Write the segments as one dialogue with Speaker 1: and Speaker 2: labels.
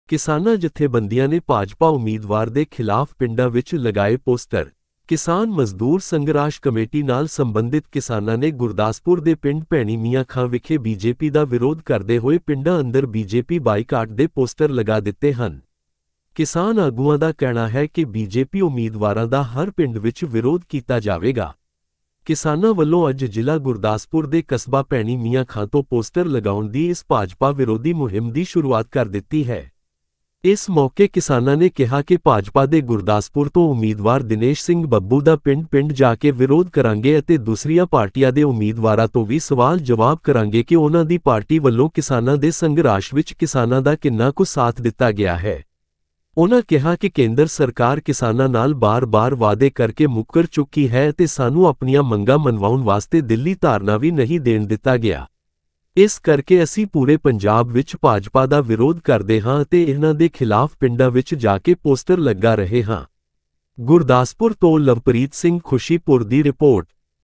Speaker 1: ਕਿਸਾਨਾਂ ਜਥੇਬੰਦੀਆਂ ਨੇ ਭਾਜਪਾ ਉਮੀਦਵਾਰ ਦੇ ਖਿਲਾਫ ਪਿੰਡਾਂ ਵਿੱਚ ਲਗਾਏ ਪੋਸਟਰ। ਕਿਸਾਨ ਮਜ਼ਦੂਰ ਸੰਘਰਸ਼ ਕਮੇਟੀ ਨਾਲ ਸੰਬੰਧਿਤ ਕਿਸਾਨਾਂ ਨੇ ਗੁਰਦਾਸਪੁਰ ਦੇ ਪਿੰਡ ਭੈਣੀ ਮੀਆਂ ਖਾਂ ਵਿਖੇ ਬੀਜੇਪੀ ਦਾ ਵਿਰੋਧ ਕਰਦੇ ਹੋਏ ਪਿੰਡਾਂ ਅੰਦਰ ਬੀਜੇਪੀ ਬਾਈਕਾਟ ਦੇ ਪੋਸਟਰ ਲਗਾ ਦਿੱਤੇ ਹਨ। ਕਿਸਾਨ ਆਗੂਆਂ ਦਾ ਕਹਿਣਾ ਹੈ ਕਿ ਬੀਜੇਪੀ ਉਮੀਦਵਾਰਾਂ ਦਾ ਹਰ ਪਿੰਡ ਵਿੱਚ ਵਿਰੋਧ ਕੀਤਾ ਜਾਵੇਗਾ। ਕਿਸਾਨਾਂ ਵੱਲੋਂ ਅੱਜ ਜ਼ਿਲ੍ਹਾ ਗੁਰਦਾਸਪੁਰ ਦੇ ਕਸਬਾ ਭੈਣੀ ਮੀਆਂ ਖਾਂ ਤੋਂ ਪੋਸਟਰ ਲਗਾਉਣ ਦੀ ਇਸ ਭਾਜਪਾ ਵਿਰੋਧੀ ਮੁਹਿੰਮ ਦੀ ਸ਼ੁਰੂਆਤ ਕਰ ਦਿੱਤੀ ਹੈ। ਇਸ ਮੌਕੇ ਕਿਸਾਨਾਂ ਨੇ ਕਿਹਾ ਕਿ ਭਾਜਪਾ ਦੇ ਗੁਰਦਾਸਪੁਰ ਤੋਂ ਉਮੀਦਵਾਰ ਦਿਨੇਸ਼ ਸਿੰਘ ਬੱਬੂ ਦਾ ਪਿੰਡ-ਪਿੰਡ ਜਾ ਕੇ ਵਿਰੋਧ ਕਰਾਂਗੇ ਅਤੇ ਦੂਸਰੀਆਂ ਪਾਰਟੀਆਂ ਦੇ ਉਮੀਦਵਾਰਾਂ ਤੋਂ ਵੀ ਸਵਾਲ ਜਵਾਬ ਕਰਾਂਗੇ ਕਿ ਉਹਨਾਂ ਦੀ ਪਾਰਟੀ ਵੱਲੋਂ ਕਿਸਾਨਾਂ ਦੇ ਸੰਘਰਸ਼ ਵਿੱਚ ਕਿਸਾਨਾਂ ਦਾ ਕਿੰਨਾ ਕੁ ਸਾਥ ਦਿੱਤਾ ਗਿਆ ਹੈ। ਉਨ੍ਹਾਂ ਕਿਹਾ ਕਿ ਕੇਂਦਰ ਸਰਕਾਰ ਕਿਸਾਨਾਂ ਨਾਲ ਬਾਰ-ਬਾਰ ਵਾਅਦੇ ਕਰਕੇ ਮੁੱਕਰ ਚੁੱਕੀ ਹੈ ਅਤੇ ਸਾਨੂੰ ਆਪਣੀਆਂ ਮੰਗਾਂ ਮਨਵਾਉਣ ਵਾਸਤੇ ਦਿੱਲੀ ਧਰਨਾ ਵੀ ਨਹੀਂ ਦੇਣ ਦਿੱਤਾ ਗਿਆ। ਇਸ ਕਰਕੇ ਅਸੀਂ ਪੂਰੇ ਪੰਜਾਬ ਵਿੱਚ ਭਾਜਪਾ ਦਾ ਵਿਰੋਧ ਕਰਦੇ ਹਾਂ ਅਤੇ ਇਹਨਾਂ ਦੇ ਖਿਲਾਫ ਪਿੰਡਾਂ ਵਿੱਚ ਜਾ ਕੇ ਪੋਸਟਰ ਲਗਾ ਰਹੇ ਹਾਂ। ਗੁਰਦਾਸਪੁਰ ਤੋਂ ਲਵਪ੍ਰੀਤ ਸਿੰਘ ਖੁਸ਼ੀਪੁਰ ਦੀ ਰਿਪੋਰਟ।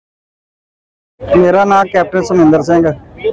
Speaker 2: मेरा नाम कैप्टन सुमिंदर सिंह,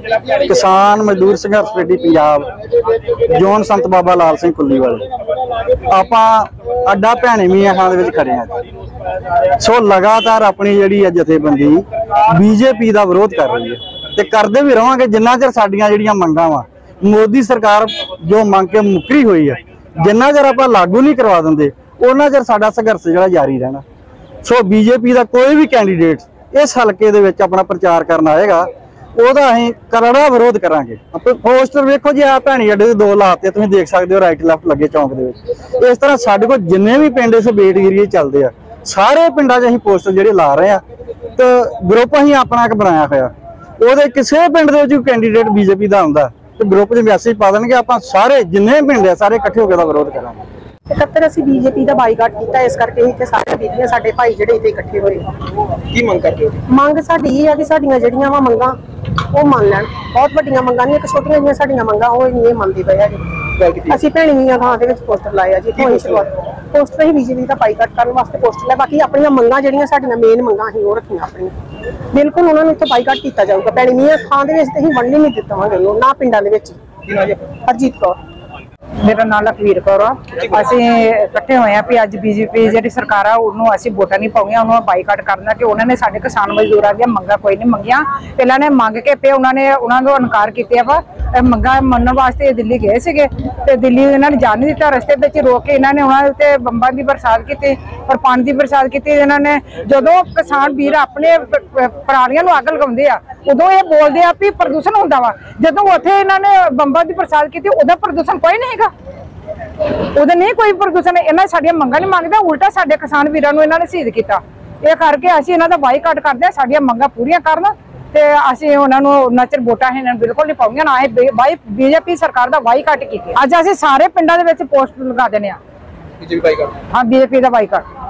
Speaker 2: किसान मजदूर संघर्ष कमेटी पंजाब, जोन संत बाबा लाल सिंह कुल्ली वाले। आपां अड्डा भैणी मीआं खां दे विच खड़े हां। सो लगातार अपनी जिहड़ी जथेबंदी बीजेपी दा विरोध कर रही है ते करदे भी रहांगे जिन्ना चਿਰ साडीਆਂ ਜਿਹੜੀਆਂ ਮੰਗਾਂ ਵਾ मोदी सरकार जो मंग के मुकरी हुई है, जिन्ना चਿਰ आपां लागू नहीं करवा दिंदे उन्ना चਿਰ साडा संघर्ष जिहड़ा जारी रहना। सो बीजेपी दा कोई भी कैंडीडेट इस हल्के दे विच अपना प्रचार करना आएगा, ਉਹਦਾ ਅਸੀਂ ਕਰੜਾ ਵਿਰੋਧ ਕਰਾਂਗੇ। ਪੋਸਟਰ ਵੇਖੋ ਜੀ, ਆ ਭੈਣੀ ਅੱਡੇ ਦੇ 2 ਲਾਤੇ ਤੁਸੀਂ ਦੇਖ ਸਕਦੇ ਹੋ, ਰਾਈਟ ਲੈਫਟ ਲੱਗੇ ਚੌਂਕ ਦੇ ਵਿੱਚ। ਇਸ ਤਰ੍ਹਾਂ ਸਾਡੇ ਕੋਲ ਜਿੰਨੇ ਵੀ ਪਿੰਡ ਇਸ ਬੇਟ ਏਰੀਏ ਚੱਲਦੇ ਆ, ਸਾਰੇ ਪਿੰਡਾਂ 'ਚ ਅਸੀਂ ਪੋਸਟਰ ਜਿਹੜੇ ਲਾ ਰਹੇ ਆ ਤੇ ਗਰੁੱਪ ਅਸੀਂ ਆਪਣਾ ਇੱਕ ਬਣਾਇਆ ਹੋਇਆ। ਉਹਦੇ ਕਿਸੇ ਪਿੰਡ ਦੇ ਵਿੱਚ ਕੈਂਡੀਡੇਟ ਬੀਜੇਪੀ ਦਾ ਆਉਂਦਾ ਤੇ ਗਰੁੱਪ 'ਚ ਮੈਸੇਜ ਪਾ ਦੇਣਗੇ, ਆਪਾਂ ਸਾਰੇ ਜਿੰਨੇ ਪਿੰਡ ਆ ਸਾਰੇ ਇਕੱਠੇ ਹੋ ਕੇ ਦਾ ਵਿਰੋਧ ਕਰਾਂਗੇ।
Speaker 3: 71 ਅਸੀਂ ਬੀਜੇਪੀ ਦਾ ਬਾਈਕਾਟ ਕੀਤਾ, ਇਸ ਕਰਕੇ ਹੀ ਕਿ ਸਾਰੇ ਬੀਬੀਆਂ ਸਾਡੇ ਭਾਈ ਜਿਹੜੇ ਇੱਥੇ ਇਕੱਠੇ ਹੋਏ।
Speaker 2: ਕੀ ਮੰਗ ਕਰਦੇ ਹੋ?
Speaker 3: ਮੰਗ ਸਾਡੀ ਇਹ ਆ ਕਿ ਸਾਡੀਆਂ ਜਿਹੜੀਆਂ ਵਾ ਮੰਗਾਂ ਉਹ ਮੰਨ ਲੈਣ। ਬਹੁਤ ਵੱਡੀਆਂ ਮੰਗਾਂ ਨਹੀਂ, ਇੱਕ ਛੋਟੀਆਂ ਜਿਹੀਆਂ ਸਾਡੀਆਂ ਮੰਗਾਂ ਉਹ ਨਹੀਂ ਮੰਨਦੇ ਪਏ ਹੈਗੇ। ਅਸੀਂ ਭੈਣੀ ਮੀਆਂ ਖਾਂ ਦੇ ਵਿੱਚ ਪੋਸਟਰ ਲਾਇਆ ਜੀ, ਇੱਥੋਂ ਹੀ ਸ਼ੁਰੂਆਤ। ਪੋਸਟਰ ਹੀ ਬੀਜੇਪੀ ਦਾ ਬਾਈਕਾਟ ਕਰਨ ਵਾਸਤੇ ਪੋਸਟਰ ਲਾਇਆ, ਬਾਕੀ ਆਪਣੀਆਂ ਮੰਗਾਂ ਜਿਹੜੀਆਂ ਸਾਡੀਆਂ ਮੇਨ ਮੰਗਾਂ ਅਸੀਂ ਉਹ ਰੱਖੀਆਂ ਆਪਣੀਆਂ। ਬਿਲਕੁਲ ਉਹਨਾਂ ਨੂੰ ਇੱਥੇ ਬਾਈਕਾਟ ਕੀਤਾ ਜਾਊਗਾ। ਭੈਣੀ ਮੀਆਂ ਖਾਂ ਦੇ ਵਿੱਚ ਤੇ ਅਸੀਂ ਵੰਡ ਨਹੀਂ ਦਿੱਤਾਵਾਂਗੇ ਨਾ ਪਿੰਡਾਂ ਦੇ ਵਿੱਚ। ਹਰਜੀਤ ਕੌਰ
Speaker 4: मेरा नाम लखवीर कौर आ। ਅਸੀਂ ਇਕੱਠੇ ਹੋਏ ਆ ਵੀ ਅੱਜ ਬੀਜੇਪੀ ਜਿਹੜੀ ਸਰਕਾਰ ਆ ਉਹਨੂੰ ਅਸੀਂ ਵੋਟਾਂ ਨਹੀਂ ਪਾਉਣੀਆਂ, ਉਹਨੂੰ ਬਾਈਕਾਟ ਕਰਨਾ ਕਿ ਉਹਨਾਂ ਨੇ ਸਾਡੇ ਕਿਸਾਨ ਮਜ਼ਦੂਰਾਂ ਦੀਆਂ ਮੰਗਾਂ ਕੋਈ ਨਹੀਂ ਮੰਗੀਆਂ। ਪਹਿਲਾਂ ਨੇ ਮੰਗ ਕੇ ਪਏ, ਉਹਨਾਂ ਨੂੰ ਇਨਕਾਰ ਕੀਤੇ ਵਾ। ਮੰਗਾਂ ਮੰਨਣ ਵਾਸਤੇ ਦਿੱਲੀ ਗਏ ਸੀਗੇ ਤੇ ਦਿੱਲੀ ਇਹਨਾਂ ਨੇ ਜਾਣ ਨਹੀਂ ਦਿੱਤਾ। ਰਸਤੇ ਵਿੱਚ ਰੋਕ ਕੇ ਇਹਨਾਂ ਨੇ ਉਹਨਾਂ ਉੱਤੇ ਬੰਬਾਂ ਦੀ ਬਰਸਾਤ ਕੀਤੀ ਔਰ ਪਾਣੀ ਦੀ ਬਰਸਾਤ ਕੀਤੀ। ਇਹਨਾਂ ਨੇ ਜਦੋਂ ਕਿਸਾਨ ਵੀਰ ਆਪਣੇ ਪਰਾਲੀਆਂ ਨੂੰ ਅੱਗ ਲਗਾਉਂਦੇ ਆ ਉਦੋਂ ਇਹ ਬੋਲਦੇ ਆ ਵੀ ਪ੍ਰਦੂਸ਼ਣ ਹੁੰਦਾ ਵਾ, ਜਦੋਂ ਉੱਥੇ ਇਹਨਾਂ ਨੇ ਬੰਬਾਂ ਦੀ ਬਰਸਾਤ ਕੀਤੀ ਉਹਦਾ ਪ੍ਰਦੂਸ਼ਣ ਕੋਈ ਨਹੀਂ ਹੈਗਾ, ਉਹਦਾ ਨਹੀਂ ਕੋਈ ਪ੍ਰਦੂਸ਼ਣ। ਇਹਨਾਂ ਸਾਡੀਆਂ ਮੰਗਾਂ ਨਹੀਂ ਮੰਗਦਾ, ਉਲਟਾ ਸਾਡੇ ਕਿਸਾਨ ਵੀਰਾਂ ਨੂੰ ਇਹਨਾਂ ਨੇ ਸ਼ਹੀਦ ਕੀਤਾ। ਇਹ ਕਰਕੇ ਅਸੀਂ ਇਹਨਾਂ ਦਾ ਬਾਈਕਾਟ ਕਰਦੇ ਆ, ਸਾਡੀਆਂ ਮੰਗਾਂ ਪੂਰੀਆਂ ਕਰਨ ਤੇ ਅਸੀਂ ਉਹਨਾਂ ਨੂੰ ਉਹਨਾਂ ਚਿਰ ਵੋਟਾਂ ਇਹਨਾਂ ਨੂੰ ਬਿਲਕੁਲ ਨਹੀਂ ਪਾਉਂਗੀਆਂ। ਨਾ ਇਹ ਬੀਜੇਪੀ ਸਰਕਾਰ ਦਾ ਬਾਈਕਾਟ ਕੀਤੀ। ਅੱਜ ਅਸੀਂ ਸਾਰੇ ਪਿੰਡਾਂ ਦੇ ਵਿੱਚ ਪੋਸਟਰ ਲਗਾ ਦਿੰਦੇ ਆ। ਹਾਂ, ਬੀਜੇਪੀ ਦਾ ਬਾਈਕਾਟ।